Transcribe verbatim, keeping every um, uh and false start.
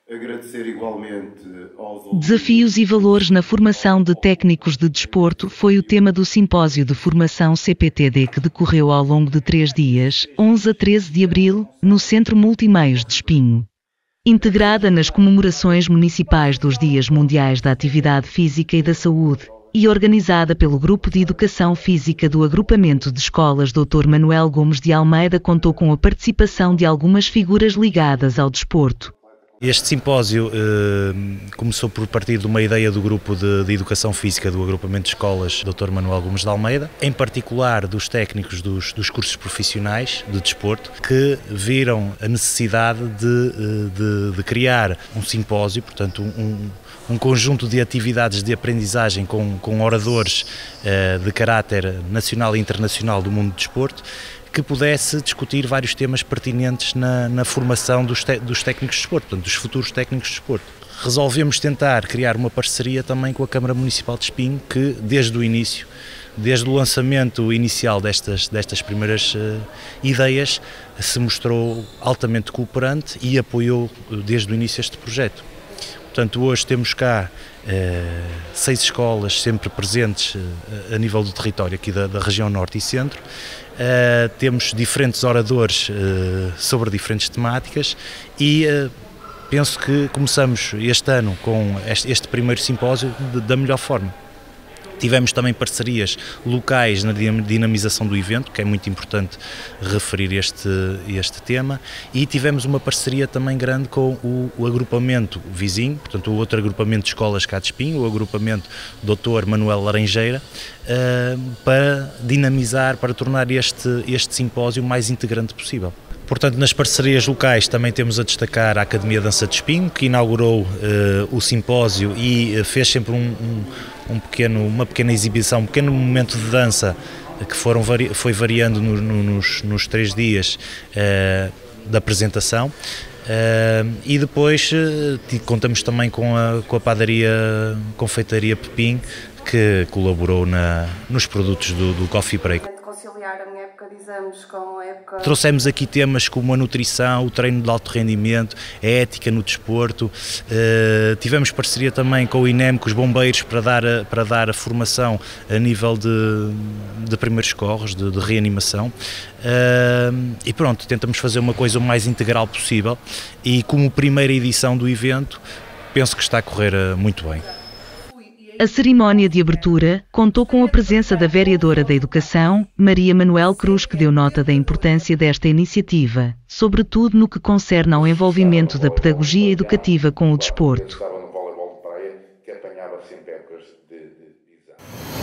Agradecer igualmente aos alunos. Desafios e valores na formação de técnicos de desporto foi o tema do simpósio de formação C P T D que decorreu ao longo de três dias, onze a treze de abril, no Centro Multimeios de Espinho. Integrada nas comemorações municipais dos Dias Mundiais da Atividade Física e da Saúde, e organizada pelo Grupo de Educação Física do Agrupamento de Escolas doutor Manuel Gomes de Almeida, contou com a participação de algumas figuras ligadas ao desporto. Este simpósio eh, começou por partir de uma ideia do Grupo de, de Educação Física do Agrupamento de Escolas doutor Manuel Gomes de Almeida, em particular dos técnicos dos, dos cursos profissionais de desporto, que viram a necessidade de, de, de criar um simpósio, portanto um, um conjunto de atividades de aprendizagem com, com oradores eh, de caráter nacional e internacional do mundo do desporto, que pudesse discutir vários temas pertinentes na, na formação dos, te, dos técnicos de desporto, portanto, dos futuros técnicos de desporto. Resolvemos tentar criar uma parceria também com a Câmara Municipal de Espinho, que desde o início, desde o lançamento inicial destas, destas primeiras uh, ideias, se mostrou altamente cooperante e apoiou desde o início este projeto. Portanto, hoje temos cá uh, seis escolas sempre presentes uh, a nível do território aqui da, da região norte e centro. Uh, temos diferentes oradores uh, sobre diferentes temáticas e uh, penso que começamos este ano com este, este primeiro simpósio de, da melhor forma. Tivemos também parcerias locais na dinamização do evento, que é muito importante referir este, este tema, e tivemos uma parceria também grande com o, o agrupamento vizinho, portanto o outro agrupamento de escolas cá de Espinho, o agrupamento doutor Manuel Laranjeira, uh, para dinamizar, para tornar este, este simpósio o mais integrante possível. Portanto, nas parcerias locais também temos a destacar a Academia Dança de Espinho, que inaugurou uh, o simpósio e uh, fez sempre um, um, um pequeno, uma pequena exibição, um pequeno momento de dança que foram vari, foi variando no, no, nos, nos três dias uh, da apresentação. Uh, e depois uh, contamos também com a, com a padaria Confeitaria Pepim, que colaborou na, nos produtos do, do Coffee Break. Conciliar a minha época de exames com a época... Trouxemos aqui temas como a nutrição, o treino de alto rendimento, a ética no desporto, uh, tivemos parceria também com o INEM, com os bombeiros, para dar a, para dar a formação a nível de, de primeiros socorros, de, de reanimação, uh, e pronto, tentamos fazer uma coisa o mais integral possível e como primeira edição do evento, penso que está a correr muito bem. A cerimónia de abertura contou com a presença da vereadora da Educação, Maria Manuel Cruz, que deu nota da importância desta iniciativa, sobretudo no que concerne ao envolvimento da pedagogia educativa com o desporto. Estava no voleibol de praia, que apanhava sempre épocas de, de exame.